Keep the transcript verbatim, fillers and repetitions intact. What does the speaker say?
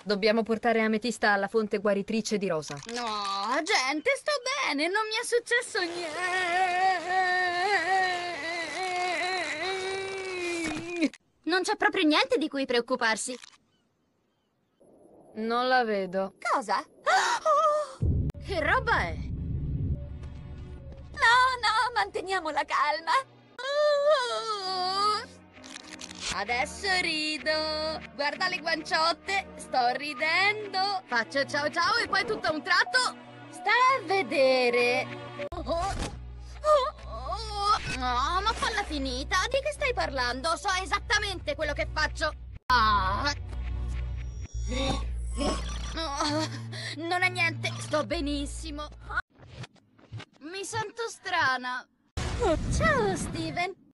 Dobbiamo portare Ametista alla fonte guaritrice di Rosa. No, gente, sto bene, non mi è successo niente. Non c'è proprio niente di cui preoccuparsi. Non la vedo. Cosa? Oh, che roba è? No, no, manteniamo la calma. Oh. Adesso rido. Guarda le guanciotte. Sto ridendo. Faccio ciao ciao e poi tutto a un tratto. Sta a vedere. Oh, oh, oh. No, ma falla finita. Di che stai parlando? So esattamente quello che faccio. Ah. Oh, non è niente. Sto benissimo. Mi sento strana. Ciao, Steven.